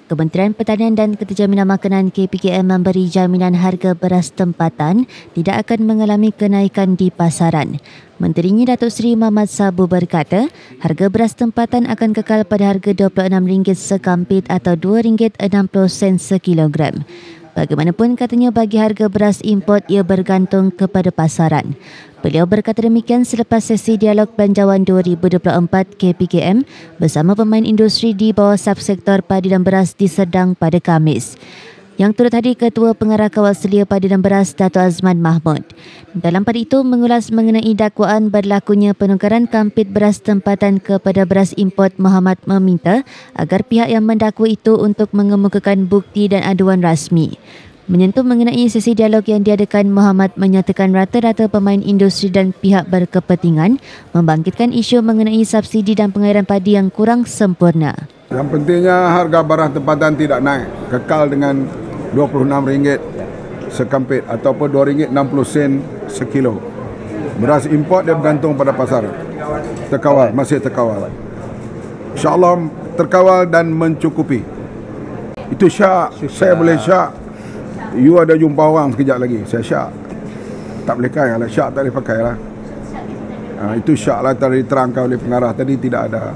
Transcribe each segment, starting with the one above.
Kementerian Pertanian dan Keterjaminan Makanan KPKM memberi jaminan harga beras tempatan tidak akan mengalami kenaikan di pasaran. Menterinya Datuk Seri Mahammad Sabu berkata, harga beras tempatan akan kekal pada harga RM26 sekampit atau RM2.60 sekilogram. Bagaimanapun katanya bagi harga beras import ia bergantung kepada pasaran. Beliau berkata demikian selepas sesi dialog Belanjawan 2024 KPKM bersama pemain industri di bawah subsektor padi dan beras di Serdang pada Khamis. Yang turut hadir Ketua Pengarah Kawal Selia Padi dan Beras Dato' Azman Mahmud. Dalam pada itu mengulas mengenai dakwaan berlakunya penukaran kampit beras tempatan kepada beras import, Muhammad meminta agar pihak yang mendakwa itu untuk mengemukakan bukti dan aduan rasmi. Menyentuh mengenai sesi dialog yang diadakan, Muhammad menyatakan rata-rata pemain industri dan pihak berkepentingan membangkitkan isu mengenai subsidi dan pengairan padi yang kurang sempurna. Yang pentingnya harga barang tempatan tidak naik, kekal dengan RM26 sekampit ataupun RM2.60 sekilo. Beras import dia bergantung pada pasar. Terkawal, masih terkawal. InsyaAllah terkawal dan mencukupi. Itu syak, saya boleh syak. You ada jumpa orang sekejap lagi, saya syak. Tak boleh pakai lah, syak tak boleh pakai lah. Itu syak lah tadi diterangkan oleh pengarah tadi, tidak ada.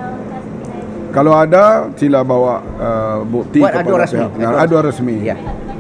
Kalau ada, sila bawa bukti buat kepada aduan resmi. Aduan resmi. Ya.